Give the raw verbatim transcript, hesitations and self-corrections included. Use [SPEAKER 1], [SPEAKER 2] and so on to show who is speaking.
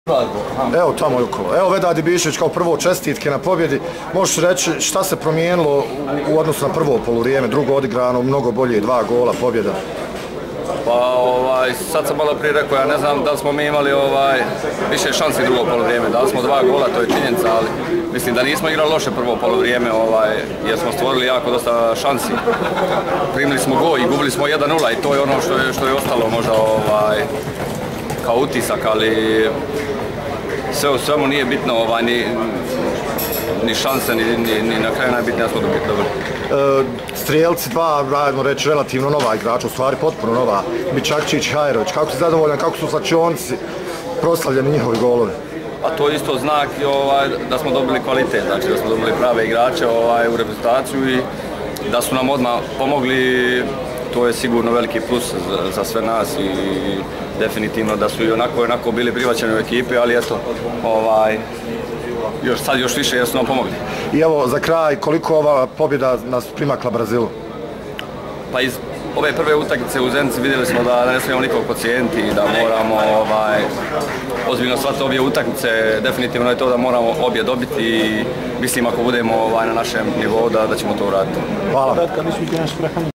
[SPEAKER 1] Evo tamo je okolo. Evo Vedad Ibišević kao prvo čestitke na pobjedi. Možeš reći šta se promijenilo u, u odnosu na prvo poluvrijeme, drugo odigrano, mnogo bolje, dva gola, pobjeda?
[SPEAKER 2] Pa ovaj, sad sam malo prije rekao, ja ne znam da li smo mi imali ovaj, više šansi drugo poluvrijeme, dali smo dva gola, to je činjenica, ali mislim da nismo igrali loše prvo poluvrijeme, ovaj, jer smo stvorili jako dosta šansi. Primili smo gol i gubili smo jedan nula i to je ono što je, što je ostalo možda ovaj, kao utisak, ali sve u svemu nije bitno, ovaj, ni, ni šanse, ni, ni, ni na kraju najbitnije smo dobili dobro.
[SPEAKER 1] E, strijelci dva, radimo reći, relativno nova igrača, u stvari potpuno nova, Bičakčić i Hajrović. Kako si zadovoljan, kako su slačionci proslavljeni njihovi golovi?
[SPEAKER 2] A to je isto znak ovaj, da smo dobili kvalitet, znači da smo dobili prave igrače ovaj, u reprezentaciju i da su nam odmah pomogli, to je sigurno veliki plus za, za sve nas i definitivno da su i onako, onako bili prihvaćeni u ekipi, ali eto, ovaj, još, sad još više jer su nam pomogli.
[SPEAKER 1] I evo, za kraj, koliko ova pobjeda nas primakla Brazilu?
[SPEAKER 2] Pa iz ove prve utakmice u Zenici vidjeli smo da ne smijemo nikog podcijeniti i da moramo ovaj, ozbiljno shvatiti obje utakmice. Definitivno je to da moramo obje dobiti i mislim ako budemo ovaj, na našem nivou da, da ćemo to uraditi.
[SPEAKER 1] Hvala.